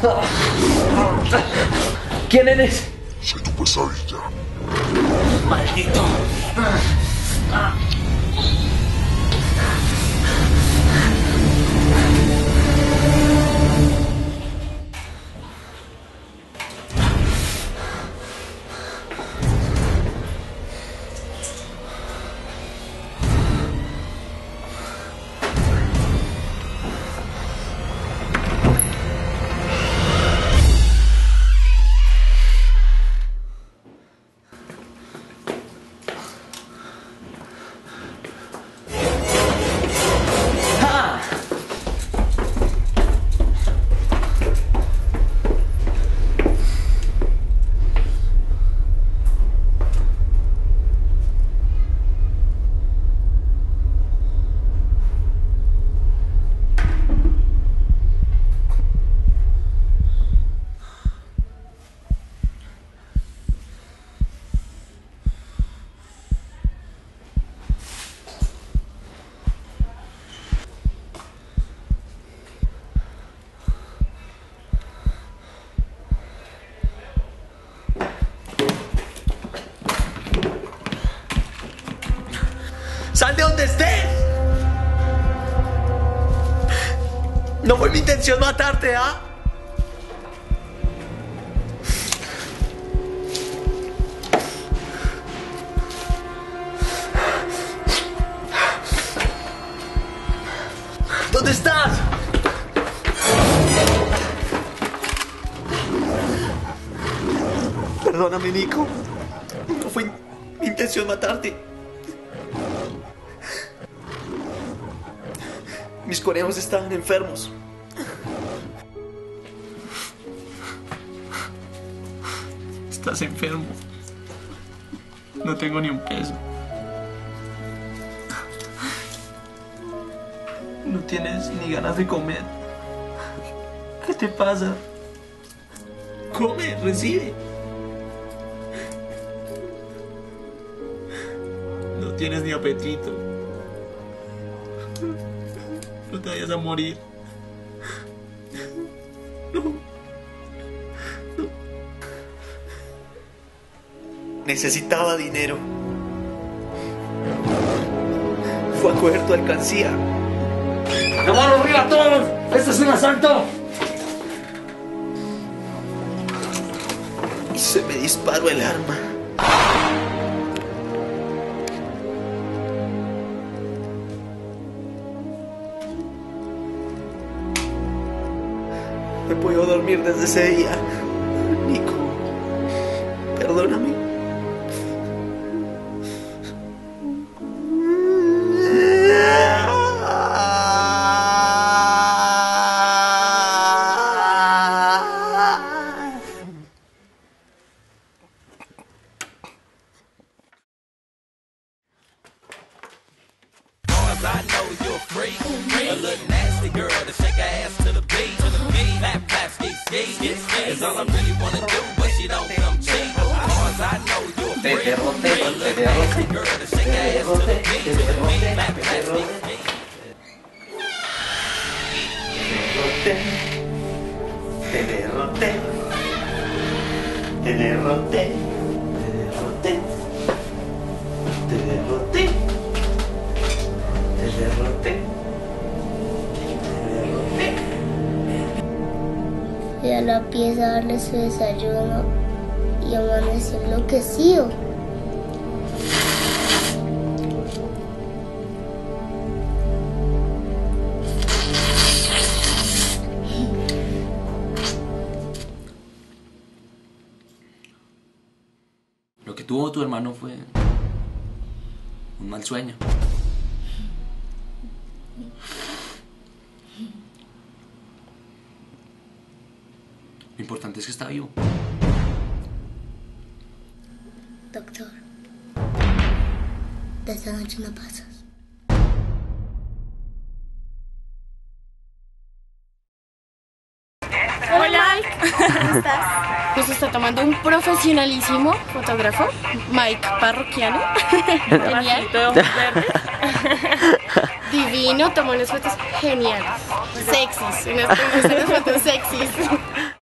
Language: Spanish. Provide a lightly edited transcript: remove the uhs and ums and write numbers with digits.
¿Quién eres? Soy tu pesadilla. Maldito. ¡Sal de donde estés! No fue mi intención matarte, ¿ah? ¿Dónde estás? Perdóname, Nico. No fue mi intención matarte. Mis conejos estaban enfermos. Estás enfermo. No tengo ni un peso. No tienes ni ganas de comer. ¿Qué te pasa? Come, recibe. No tienes ni apetito. No te vayas a morir. No. No. Necesitaba dinero. Fue a coger tu alcancía. ¡La mano arriba a todos! ¡Esto es un asalto! Y se me disparó el arma. No he podido dormir desde ese día. Nico, perdóname. I know you're free. A little nasty girl to shake her ass to the beat. Flap, flap, ski, ski. Is all I really wanna do, but she don't come cheap. Cause I know you're free. A little nasty girl to shake her ass to the beat. Flap, flap, ski, ski. Te derroté. Te derroté. Te derroté. Te derroté. Te derroté. Te derroté. Y a la pieza darle su desayuno y amaneció enloquecido. Lo que tuvo tu hermano fue un mal sueño. Lo importante es que está vivo. Doctor, de esta noche no pasas. Hola, ¿cómo estás? Nos está tomando un profesionalísimo fotógrafo, Mike Parroquiano. Genial. Divino, tomó unas fotos geniales. Sexys, unas fotos sexys.